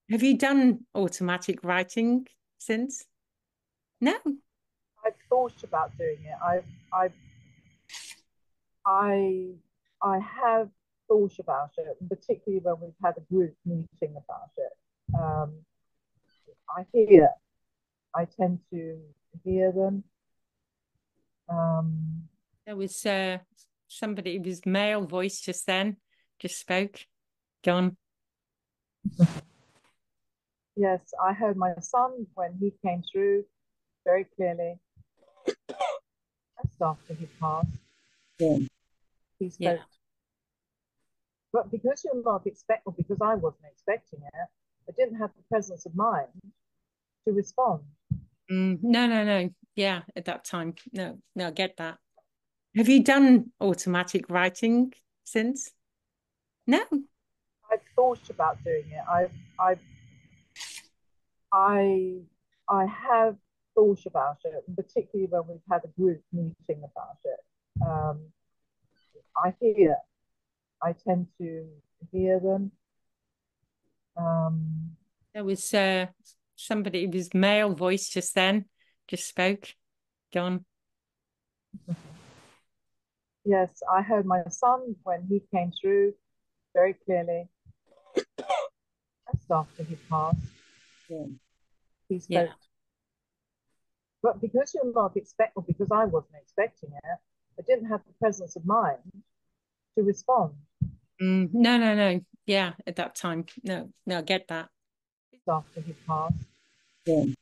Have you done automatic writing since? No. I've thought about doing it. I, I have thought about it, and particularly when we've had a group meeting about it. I hear, I tend to hear them. Um, There was somebody, it was male voice just then, just spoke. Go on. yes, I heard my son when he came through very clearly. Just after he passed, Yeah. he spoke. Yeah. But because you're not expecting, or because I wasn't expecting it, I didn't have the presence of mind to respond. No, no, no. Yeah, at that time. No, no, I get that. Have you done automatic writing since? No. I've thought about doing it. I, I have thought about it, and particularly when we've had a group meeting about it. I hear, I tend to hear them. Um, There was somebody, it was male voice just then, just spoke. Go on. yes, I heard my son when he came through very clearly. Just after he passed, Yeah. he spoke. Yeah. But because you're not expecting, or because I wasn't expecting it, I didn't have the presence of mind to respond. No, no, no. Yeah, at that time. No, no, I get that. After he passed, Yeah.